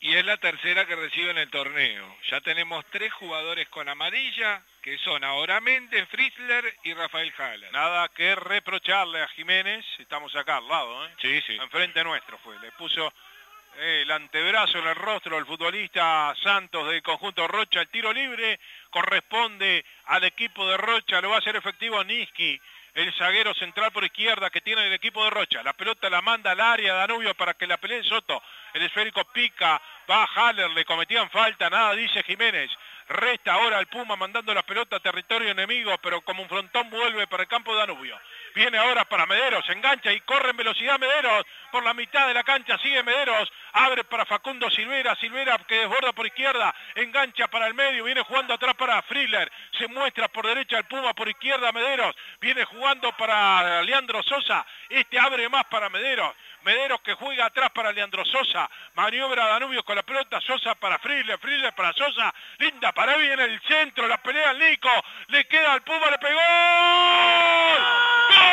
Y es la tercera que recibe en el torneo. Ya tenemos 3 jugadores con amarilla, que son ahora Méndez, Fritzler y Rafael Haller. Nada que reprocharle a Jiménez, estamos acá al lado, ¿eh? Sí, sí. Enfrente nuestro fue, le puso el antebrazo en el rostro del futbolista Santos del conjunto Rocha. El tiro libre corresponde al equipo de Rocha, lo va a hacer efectivo Niski, el zaguero central por izquierda que tiene el equipo de Rocha. La pelota la manda al área Danubio para que la pelee Soto. El esférico pica, va a Haller, le cometían falta, nada dice Jiménez. Resta ahora al Puma mandando la pelota a territorio enemigo, pero como un frontón vuelve para el campo de Danubio. Viene ahora para Mederos, engancha y corre en velocidad Mederos. Por la mitad de la cancha sigue Mederos, abre para Facundo Silvera, Silvera que desborda por izquierda, engancha para el medio, viene jugando atrás para Fritzler, se muestra por derecha el Puma, por izquierda Mederos, viene jugando para Leandro Sosa, este abre más para Mederos. Mederos que juega atrás para Leandro Sosa, maniobra Danubio con la pelota, Sosa para Fritzler, Fritzler para Sosa, linda para bien en el centro, la pelea al Nico, le queda al Puma, le pegó. ¡Gol!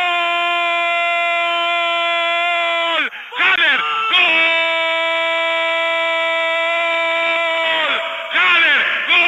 ¡Haller! ¡Gol! ¡Haller!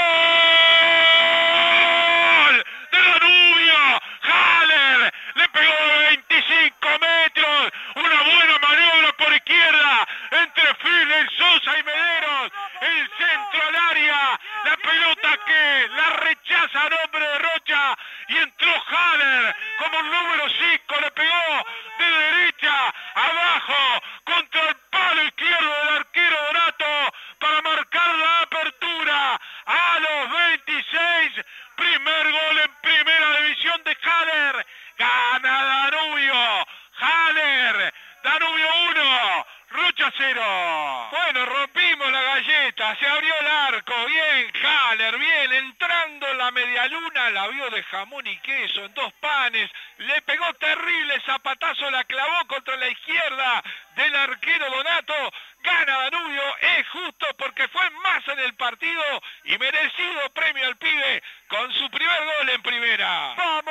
¡Gol! ¡De Danubio! ¡Haller! Le pegó de 25 metros, una buena maniobra por izquierda, entre Fritzler, Sosa y Mederos, el centro al área, la pelota que la rechaza a nombre de Rocha, y entró Haller como un número 5, le pegó de derecha, abajo, contra el palo izquierdo del arquero Donato, para marcar la apertura a los 26, primer gol en primera división de Haller, gana Danubio, Haller, Danubio 1, Rocha 0. Bueno, rompimos la galleta, se abrió el arco, bien Haller, bien, entrando en la medialuna, la vio de jamón y queso, en 2 panes, le pegó terrible zapatazo, la clavó contra la izquierda del arquero Donato, gana Danubio, es justo porque fue más en el partido y merecido premio al pibe con su primer gol en primera.